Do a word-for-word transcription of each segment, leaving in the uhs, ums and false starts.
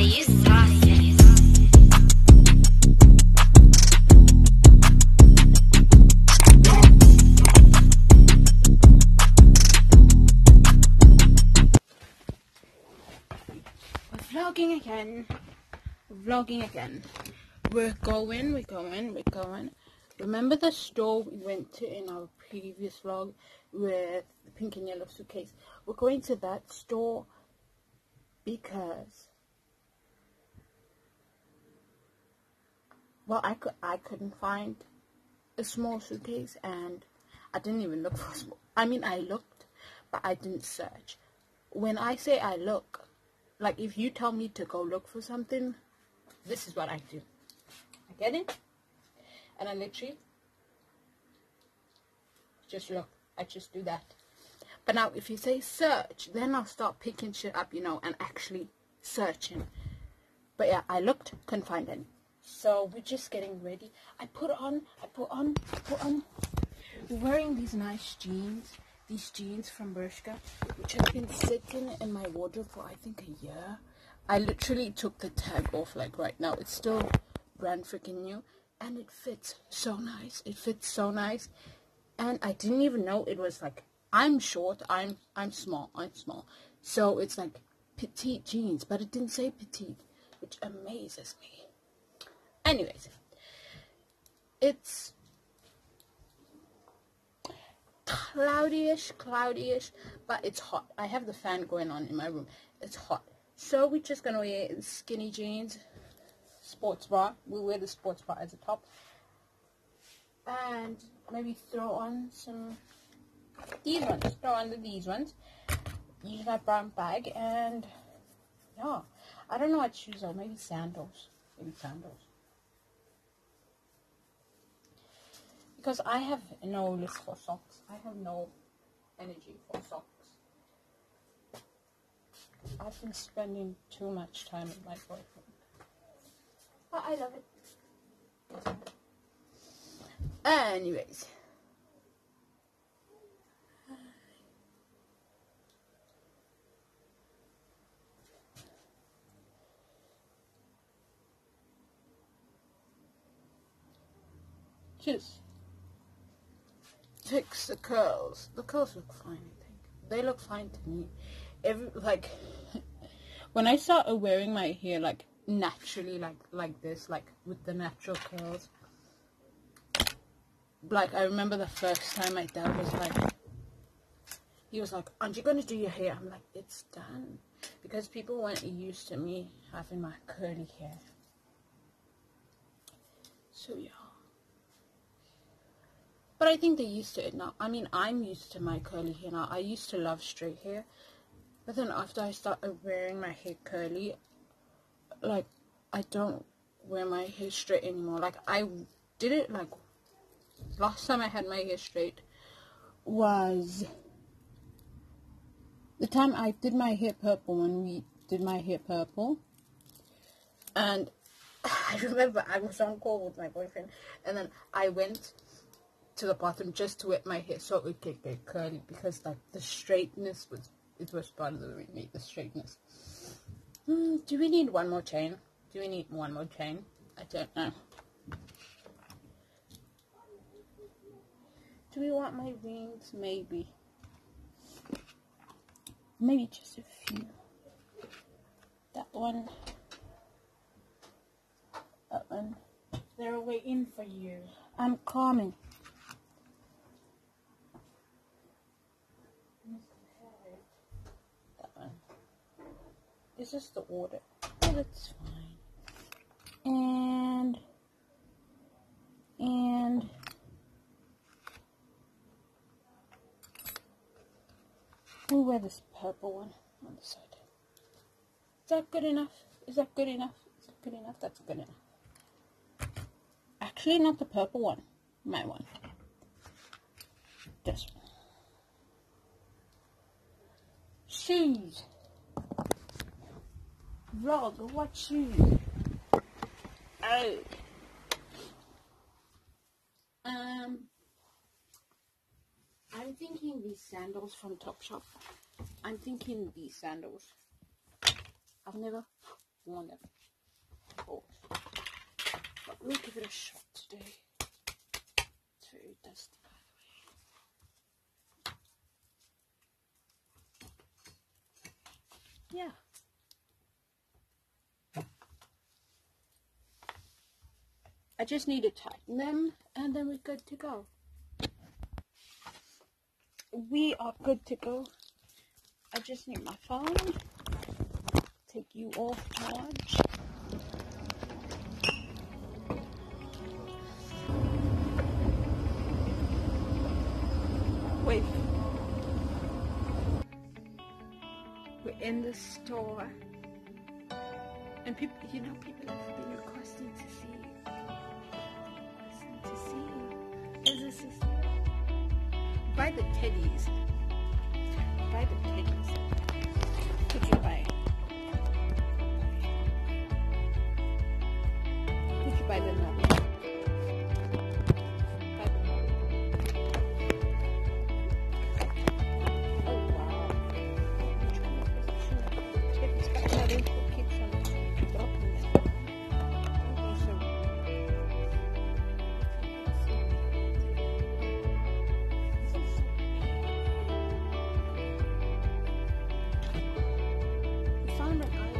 you saucy. We're vlogging again. We're vlogging again. We're going, we're going, we're going. Remember the store we went to in our previous vlog with the pink and yellow suitcase? We're going to that store because, well, I, could, I couldn't find a small suitcase, and I didn't even look for a small. I mean, I looked, but I didn't search. When I say I look, like if you tell me to go look for something, this is what I do. I get it, and I literally just look. I just do that. But now if you say search, then I'll start picking shit up, you know, and actually searching. But yeah, I looked, couldn't find any. So we're just getting ready. I put on, I put on, I put on. We're wearing these nice jeans. These jeans from Bershka, which have been sitting in my wardrobe for I think a year. I literally took the tag off like right now. It's still brand freaking new. And it fits so nice. It fits so nice. And I didn't even know it was like, I'm short, I'm I'm small, I'm small. So it's like petite jeans, but it didn't say petite, which amazes me. Anyways, it's cloudyish, cloudyish, but it's hot. I have the fan going on in my room. It's hot. So we're just gonna wear skinny jeans, sports bra. We'll wear the sports bra as a top. And maybe throw on some these ones. Throw on the these ones. Use my brown bag, and yeah, I don't know what shoes are. Maybe sandals. Maybe sandals. Because I have no list for socks. I have no energy for socks. I've been spending too much time with my boyfriend. But I love it. Anyways. Just fix the curls. The curls look fine, I think. They look fine to me. Every like when I started wearing my hair like naturally, like like this, like with the natural curls. Like I remember the first time my dad was like, he was like, "Aren't you gonna do your hair?" I'm like, "It's done," because people weren't used to me having my curly hair. So yeah. But I think they're used to it now. I mean, I'm used to my curly hair now. I used to love straight hair. But then after I started wearing my hair curly, like, I don't wear my hair straight anymore. Like, I did it, like, last time I had my hair straight was the time I did my hair purple, when we did my hair purple. And I remember I was on call with my boyfriend. And then I went to the bathroom just to wet my hair so it could get curly, because like the straightness was it was part of the remake, the straightness. Hmm, do we need one more chain? Do we need one more chain? I don't know. Do we want my rings? Maybe. Maybe just a few. That one. That one. They're waiting for you. I'm coming. This is the order. Oh, that's fine. And and we'll wear this purple one on the side. Is that good enough? Is that good enough? Is that good enough? That's good enough. Actually, not the purple one. My one. This one. Shoes. Vlog, what shoes? Oh. Um, I'm thinking these sandals from Topshop. I'm thinking these sandals. I've never, worn them before. But we'll give it a shot today. It's very dusty, by the way. Yeah. I just need to tighten them and then we're good to go. We are good to go. I just need my phone. Take you off charge. Wait. We're in the store. And people, you know, people have been requesting to see requesting to see you. Is this is buy the teddies. Buy the teddies. Could you buy? Could you buy the nugget? Buy the nugget. Oh wow. I'm trying to position it. Teddy's got another keeps on dropping it. Okay, so found an island.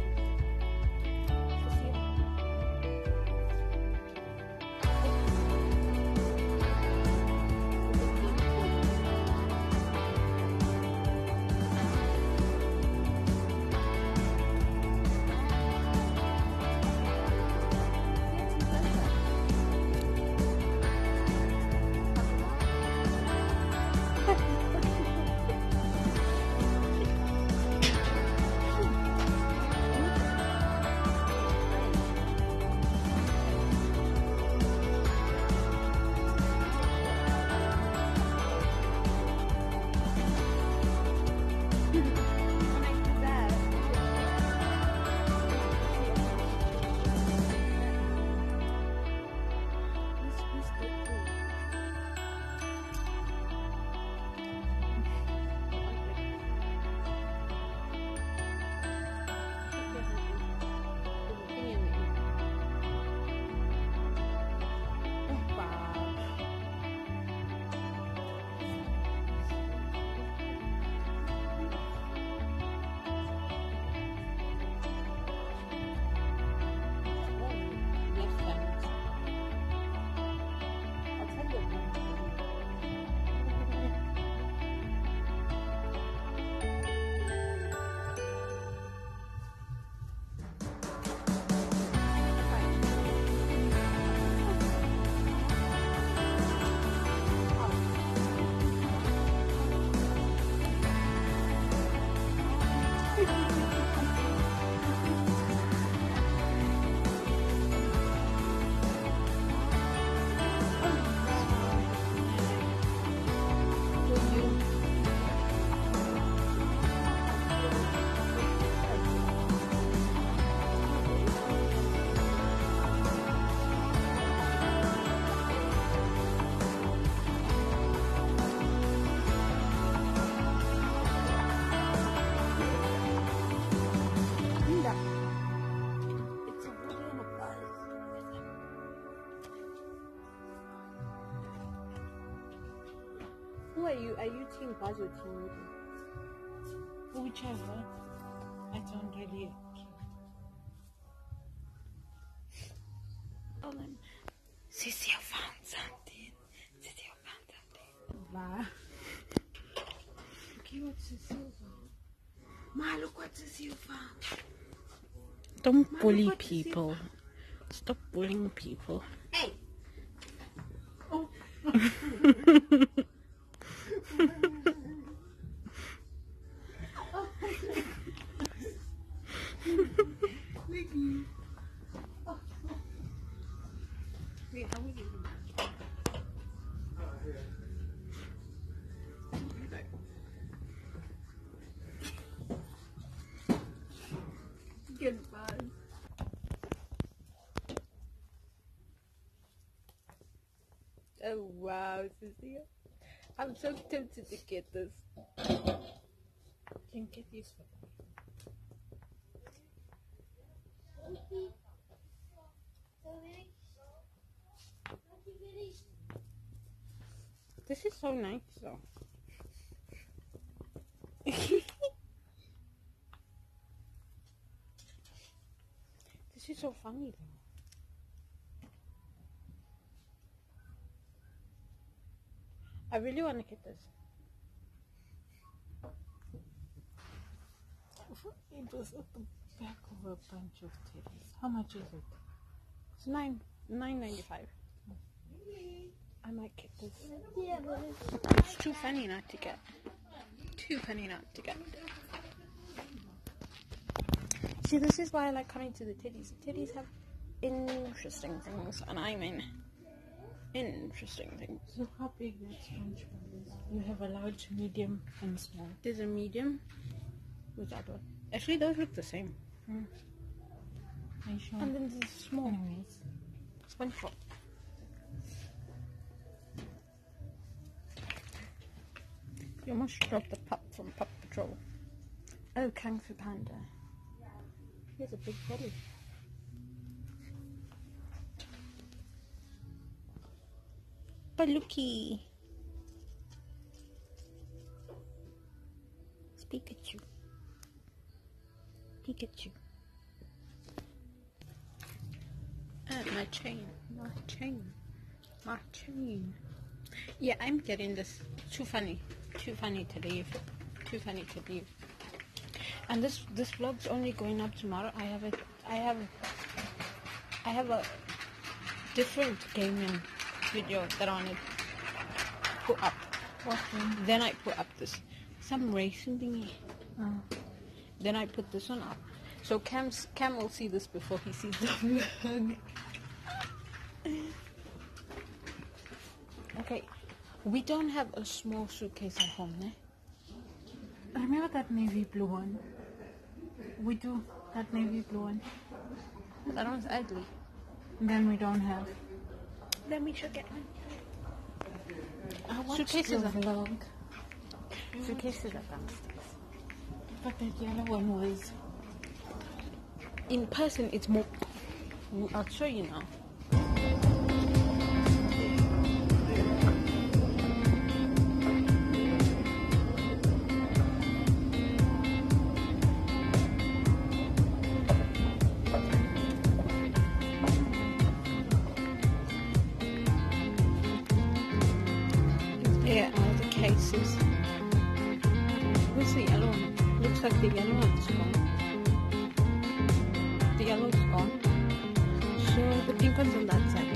Who are you? Are you Team Buzz or Team Woody? Whichever. I don't really care. Oh, then. Cecile found something. Cecile found something. Bah. Look what Cecile found. Ma, look what Cecile found. Don't Ma, bully people. Stop bullying people. Hey! Oh. Wait, how would you do that? Goodbye. Oh wow, Cecile. I'm so tempted to get this. Can get this for This is so nice though. This is so funny though. I really want to get this. It was at the back of a bunch of teddies. How much is it? It's nine nine ninety five. I might get this. It's too funny not to get. Too funny not to get. See, this is why I like coming to the teddies. The teddies have interesting things, and I mean interesting things. So how big that SpongeBob is? You have a large, medium, and small. There's a medium. What's that one? Actually, those look the same. Hmm. Are you sure? And then there's a small. Anyways. SpongeBob. You almost dropped the pup from Pup Patrol. Oh, Kung Fu Panda. Here's a big teddy. Baluki. It's Pikachu. Pikachu. And my chain. My chain. My chain. Yeah, I'm getting this. Too funny. Too funny to leave. Too funny to leave. And this this vlog's only going up tomorrow. I have a I have I have a different gaming video that I want to put up. What one? Then I put up this some racing thingy. Oh. Then I put this one up. So Cam's Cam will see this before he sees the vlog. Okay. We don't have a small suitcase at home, eh? Remember that navy blue one? We do. That navy blue one. That one's ugly. Then we don't have. Then we should get one. I watched Suitcases the are- vlog. Suitcases are downstairs. But that yellow one was. In person, it's more. I'll show you now. Here are the cases. Where's the yellow one? Looks like the yellow one's gone. The yellow's gone. So the pink one's on that side.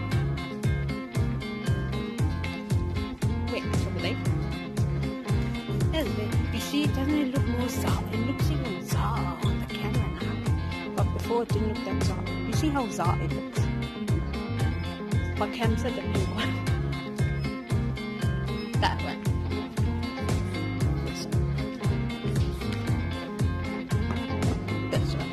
Wait, it's over there. There's it. You see, doesn't it look more sour? It looks even sour on the camera now. But before it didn't look that sour. You see how sour it looks? But Cam said the pink one. That one. This one. This one.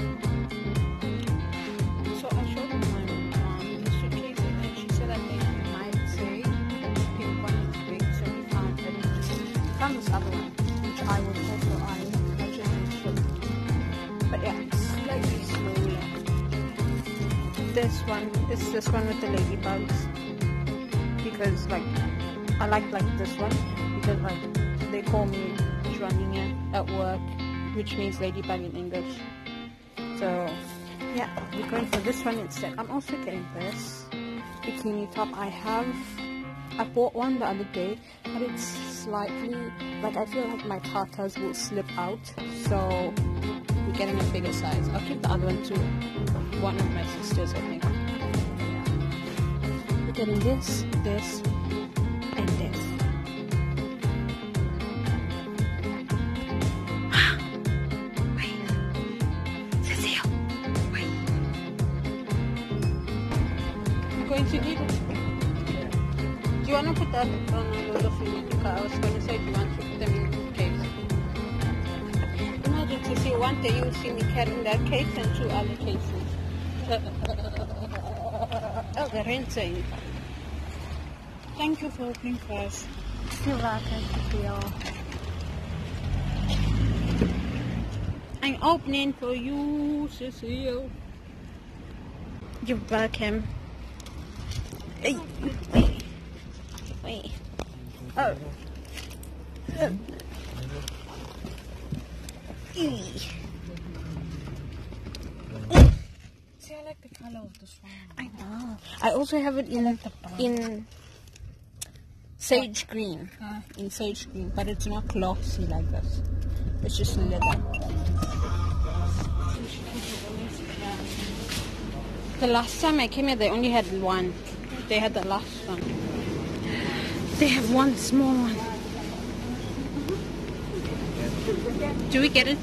So I showed my mom the suitcase and she said that they might say that the pink one is big, so we found it. We found this other one, which I was also eyeing. I just didn't show. But yeah, slightly slowly. This one is this one with the ladybugs. Because like I like like this one because like they call me Joanina at work, which means ladybug in English. So yeah, we're going for this one instead. I'm also getting this bikini top. I have I bought one the other day, but it's slightly like I feel like my tatas will slip out. So we're getting a bigger size. I'll keep the other one to one of my sisters, I think. Yeah. We're getting this, this. And this. Wait. Cecile, wait. I'm going to need it. Do you want to put that on a load of food? I was going to say, do you want to put them in the case? Imagine, Cecile, one day you'll see me carrying that case and two other cases. Oh, they're insane. Thank you for opening for us. You're welcome, Cecile. I'm opening for you, Cecile. You're welcome. Hey. Wait. Oh. Oh. See, I like the color of this one. I know. I also have it in in sage green. Uh, in sage green, but it's not glossy like this. It's just leather. The last time I came here, they only had one. They had the last one. They have one small one. Do we get it?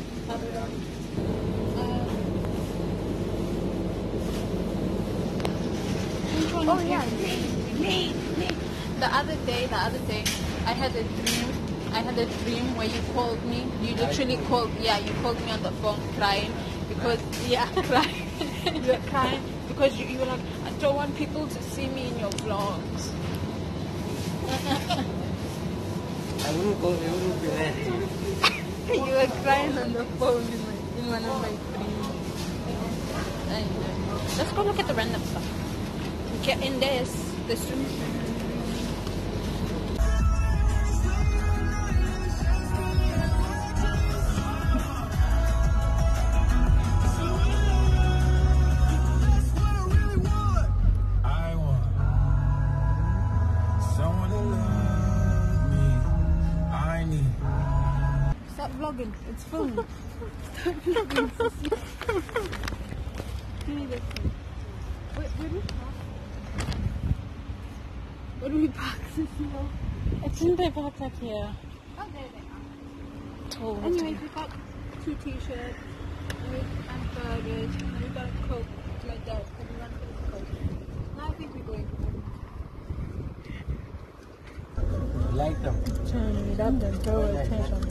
Oh yeah. The other day, the other day, I had a dream. I had a dream where you called me. You literally called. Yeah, you called me on the phone crying because yeah, crying. You were crying because you, you were like, I don't want people to see me in your vlogs. I wouldn't go. I wouldn't be there. You were crying on the phone in, my, in one of my dreams. I know. Let's go look at the random stuff. Get in this. This room. Stop vlogging. It's filming. Stop vlogging. Give me this one. Where, where do we park? Where do we park, Cecile? I think they parked up here. Oh, there they are. Told Anyways, we got two t-shirts, and, we, and burgers, and we got a Coke like that, because we want to get a Coke. Now I think we're going home. Like them. Turn it up and throw attention.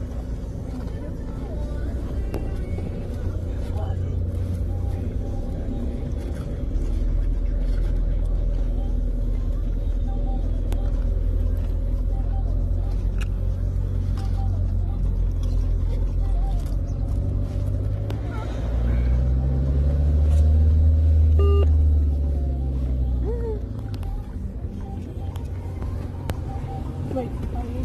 Wait, are you?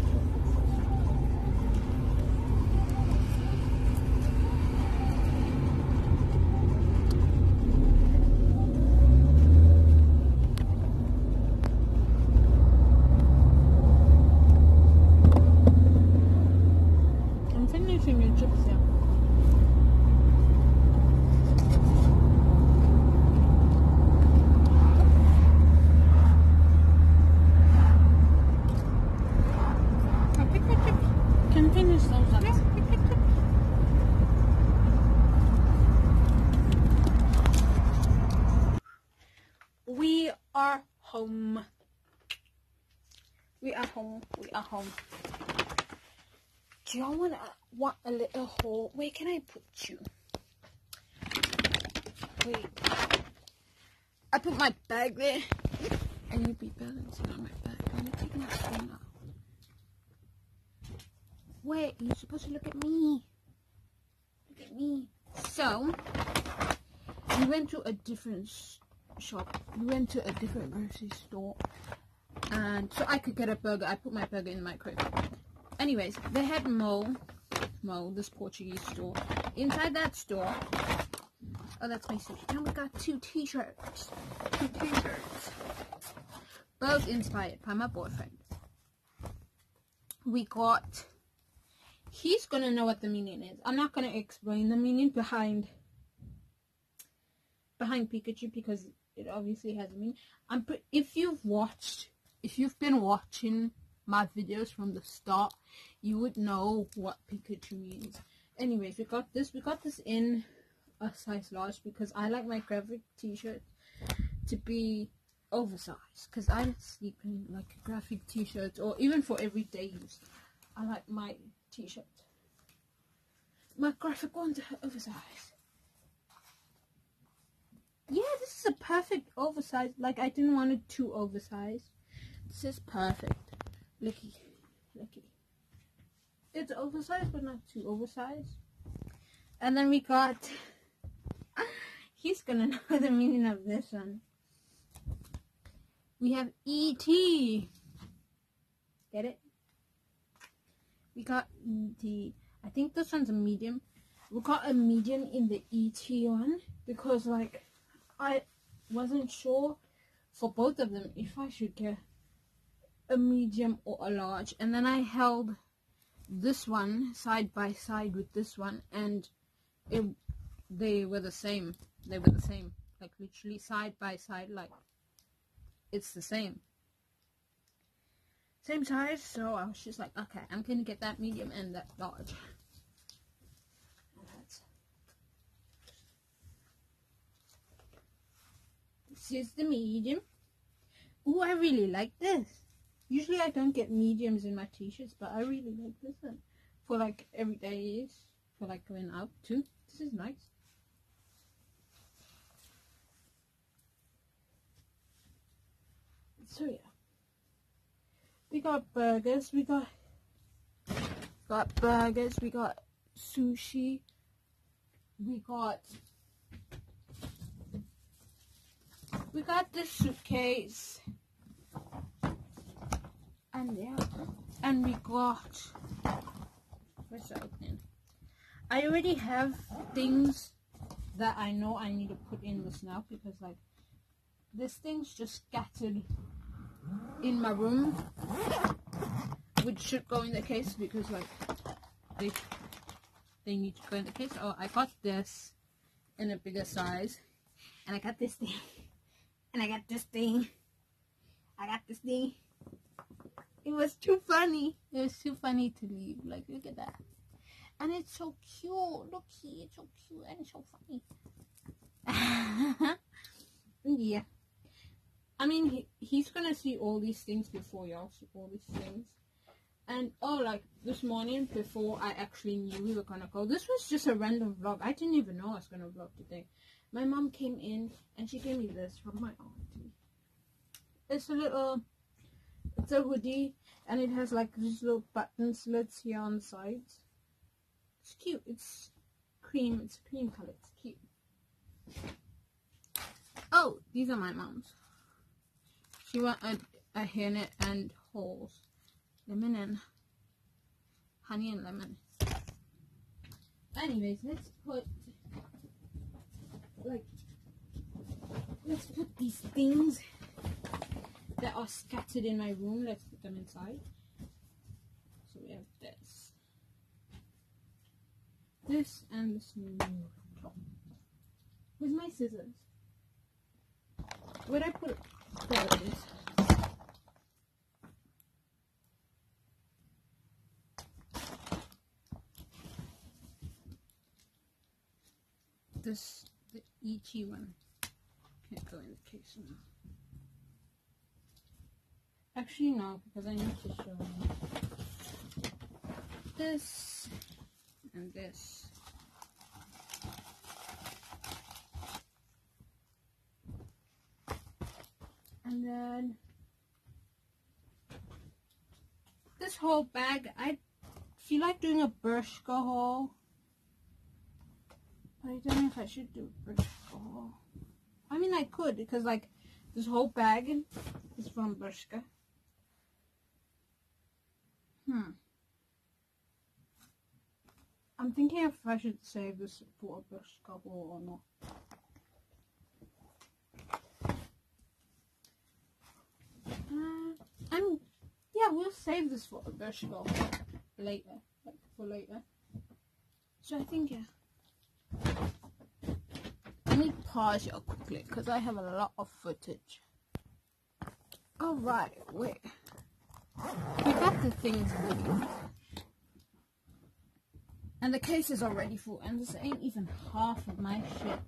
I'm finishing your chips here. Can finish those up. Yeah, pick, pick, pick. We are home. We are home. We are home. Do y'all want a, want a little hole? Where can I put you? Wait. I put my bag there. And you be balancing on my bag. Let me take my phone out. Wait, you're supposed to look at me. Look at me. So, we went to a different shop. We went to a different grocery store. And so I could get a burger. I put my burger in the microwave. Anyways, they had Mo. Mo, this Portuguese store. Inside that store. Oh, that's my suit. And we got two t-shirts. Two t-shirts. Both inspired by my boyfriend. We got... He's gonna know what the meaning is. I'm not gonna explain the meaning behind behind Pikachu because it obviously has a meaning. I'm pre if you've watched, if you've been watching my videos from the start, you would know what Pikachu means. Anyways, we got this. We got this in a size large because I like my graphic t-shirts to be oversized because I sleep in like graphic t-shirts or even for everyday use. I like my t-shirt. My graphic ones are oversized. Yeah, this is a perfect oversized. Like I didn't want it too oversized. This is perfect. Looky, looky. It's oversized, but not too oversized. And then we got, he's gonna know the meaning of this one. We have E T. Get it? We got E T. I think this one's a medium. We got a medium in the E T one because like I wasn't sure for both of them if I should get a medium or a large, and then I held this one side by side with this one, and it they were the same. They were the same, like literally side by side, like it's the same same size. So I was just like, okay, I'm gonna get that medium and that large. This is the medium. Ooh, I really like this. Usually I don't get mediums in my t-shirts, but I really like this one for like everyday use, for like going out too. This is nice. So yeah, we got burgers, we got got burgers, we got sushi, we got we got this suitcase, and yeah, and we got, where's the opening? I already have things that I know I need to put in this now, because like this thing's just scattered in my room, which should go in the case because like they they need to go in the case. Oh, I got this in a bigger size, and I got this thing, and I got this thing, I got this thing. It was too funny. It was too funny to leave. Like, look at that. And it's so cute. Look here, it's so cute and so funny. Yeah. I mean, he, he's gonna see all these things before y'all see all these things. And, oh, like, this morning, before I actually knew we were gonna go, this was just a random vlog. I didn't even know I was gonna vlog today. My mom came in, and she gave me this from my auntie. It's a little, it's a hoodie, and it has, like, these little button slits here on the sides. It's cute. It's cream. It's cream color. It's cute. Oh, these are my mom's. She want a, a henna and holes. Lemon and honey and lemon. Anyways, let's put like let's put these things that are scattered in my room. Let's put them inside. So we have this, this, and this new top. Where's my scissors? Where'd I put it? There it is. This, the E T one, can't go in the case now. Actually, no, because I need to show you this and this. And then this whole bag, I feel like doing a Bershka haul. I don't know if I should do a Bershka haul. I mean, I could, because like this whole bag is from Bershka. Hmm. I'm thinking if I should save this for a Bershka haul or not. Uh, I'm, yeah, we'll save this for a Bershka haul later, like for later. So I think, yeah. Let me pause you quickly because I have a lot of footage. Alright, wait. We got the things ready. And the case is already full, and this ain't even half of my shit.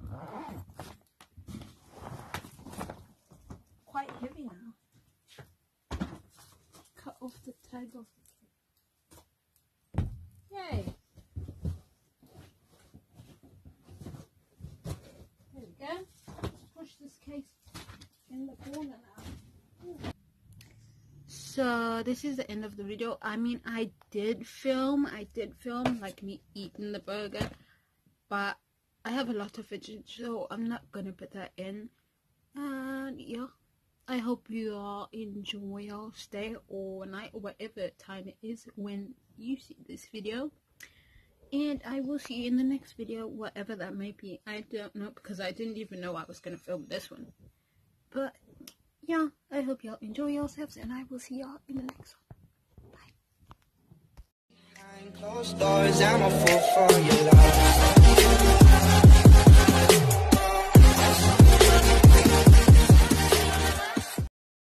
Quite heavy now. Cut off the tag off the case. Yay! There we go. Let's push this case in the corner now. So this is the end of the video. I mean, I did film. I did film like me eating the burger. but I have a lot of footage, so I'm not gonna put that in. And yeah, I hope you all enjoy your stay or night or whatever time it is when you see this video. And I will see you in the next video, whatever that may be. I don't know, because I didn't even know I was going to film this one. But yeah, I hope y'all enjoy yourselves, and I will see y'all in the next one. Bye. Behind closed doors, I'm a fool for your love.